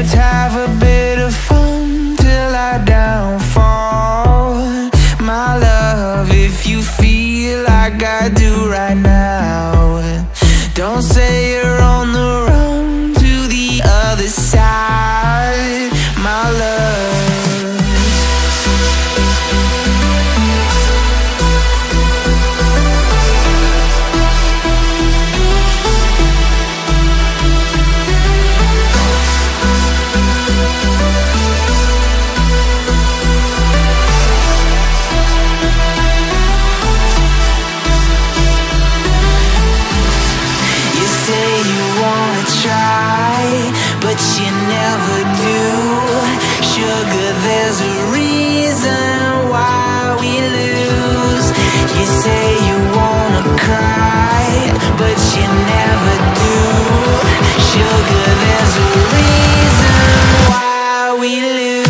Let's have a bit of fun till I downfall. My love, if you feel like I do right now, don't say you're on the run to the other side, my love. But you never do. Sugar, there's a reason why we lose. You say you wanna cry, but you never do. Sugar, there's a reason why we lose.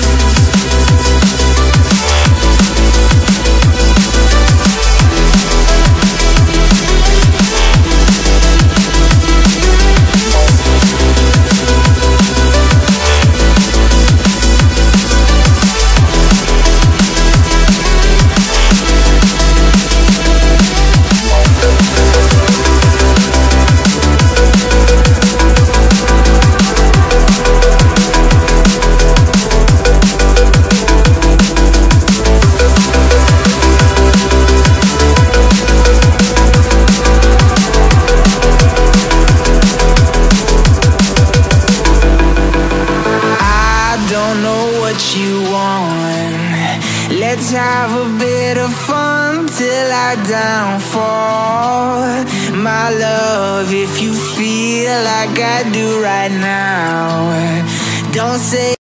You want. Let's have a bit of fun till I downfall. My love, if you feel like I do right now, don't say